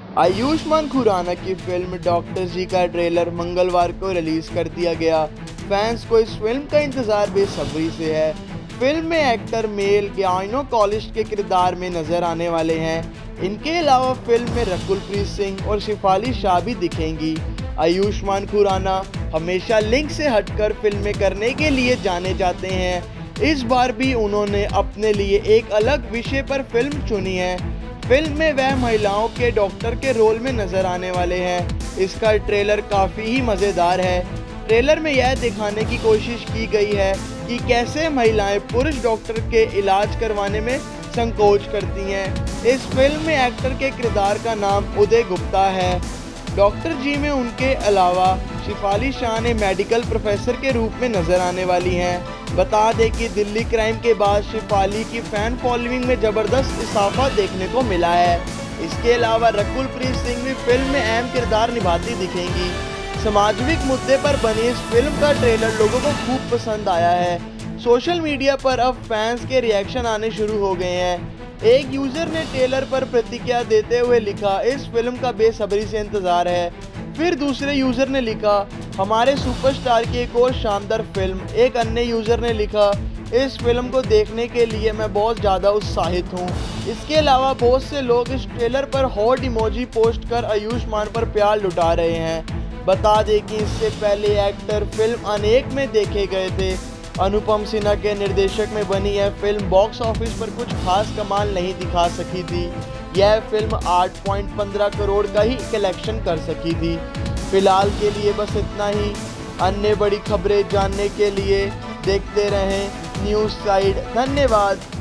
आयुष्मान खुराना की film doctor जी का trailer मंगलवार को रिलीज कर दिया गया। फैंस को इस फिल्म का इंतजार बेसब्री से है। फिल्म में एक्टर मेल गायनोकोलॉजिस्ट के किरदार में नजर आने वाले हैं। इनके अलावा फिल्म में रकुलप्रीत सिंह और शिफाली शाह भी दिखेंगी। आयुष्मान खुराना हमेशा लिंक से हटकर फिल्में करने के लिए जाने जाते हैं। इस बार भी उन्होंने अपने लिए एक अलग विषय पर फिल्म चुनी है। फिल्म में वह महिलाओं के डॉक्टर के रोल में नजर आने वाले हैं। इसका ट्रेलर काफ़ी ही मज़ेदार है। ट्रेलर में यह दिखाने की कोशिश की गई है कि कैसे महिलाएं पुरुष डॉक्टर के इलाज करवाने में संकोच करती हैं। इस फिल्म में एक्टर के किरदार का नाम उदय गुप्ता है। डॉक्टर जी में उनके अलावा शिफाली शाह ने मेडिकल प्रोफेसर के रूप में नजर आने वाली हैं। बता दें कि दिल्ली क्राइम के बाद शिफाली की फैन फॉलोइंग में ज़बरदस्त इजाफा देखने को मिला है। इसके अलावा रकुलप्रीत सिंह भी फिल्म में अहम किरदार निभाती दिखेंगी। सामाजिक मुद्दे पर बनी इस फिल्म का ट्रेलर लोगों को खूब पसंद आया है। सोशल मीडिया पर अब फैंस के रिएक्शन आने शुरू हो गए हैं। एक यूजर ने ट्रेलर पर प्रतिक्रिया देते हुए लिखा, इस फिल्म का बेसब्री से इंतजार है। फिर दूसरे यूजर ने लिखा, हमारे सुपरस्टार की एक और शानदार फिल्म। एक अन्य यूजर ने लिखा, इस फिल्म को देखने के लिए मैं बहुत ज़्यादा उत्साहित हूँ। इसके अलावा बहुत से लोग इस ट्रेलर पर हॉट इमोजी पोस्ट कर आयुष्मान पर प्यार लुटा रहे हैं। बता दें कि इससे पहले एक्टर फिल्म अनेक में देखे गए थे। अनुपम सिन्हा के निर्देशक में बनी यह फिल्म बॉक्स ऑफिस पर कुछ खास कमाल नहीं दिखा सकी थी। यह फिल्म 8.15 करोड़ का ही कलेक्शन कर सकी थी। फिलहाल के लिए बस इतना ही। अन्य बड़ी खबरें जानने के लिए देखते रहें न्यूज़ साइड। धन्यवाद।